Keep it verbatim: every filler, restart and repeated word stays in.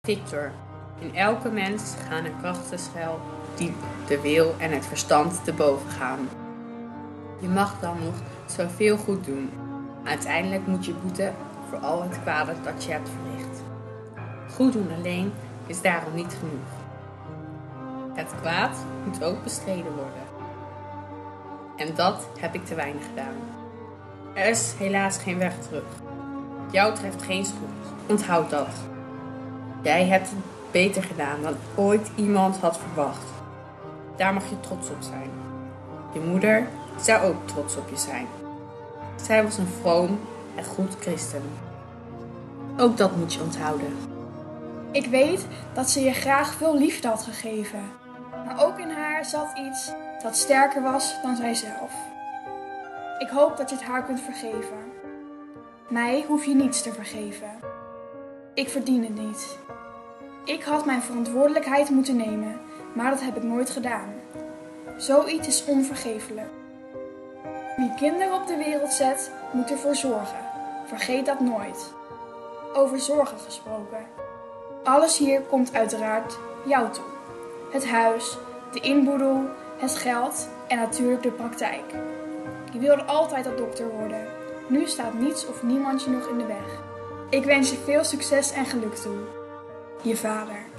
Victor, in elke mens gaan er krachten schuil die de wil en het verstand te boven gaan. Je mag dan nog zoveel goed doen. Uiteindelijk moet je boeten voor al het kwade dat je hebt verricht. Goed doen alleen is daarom niet genoeg. Het kwaad moet ook bestreden worden. En dat heb ik te weinig gedaan. Er is helaas geen weg terug. Jou treft geen schuld. Onthoud dat. Jij hebt het beter gedaan dan ooit iemand had verwacht. Daar mag je trots op zijn. Je moeder zou ook trots op je zijn. Zij was een vroom en goed christen. Ook dat moet je onthouden. Ik weet dat ze je graag veel liefde had gegeven. Maar ook in haar zat iets dat sterker was dan zijzelf. Ik hoop dat je het haar kunt vergeven. Mij hoef je niets te vergeven. Ik verdien het niet. Ik had mijn verantwoordelijkheid moeten nemen, maar dat heb ik nooit gedaan. Zoiets is onvergeeflijk. Wie kinderen op de wereld zet, moet ervoor zorgen. Vergeet dat nooit. Over zorgen gesproken. Alles hier komt uiteraard jou toe. Het huis, de inboedel, het geld en natuurlijk de praktijk. Je wilde altijd dat dokter worden. Nu staat niets of niemand je nog in de weg. Ik wens je veel succes en geluk toe. Je vader.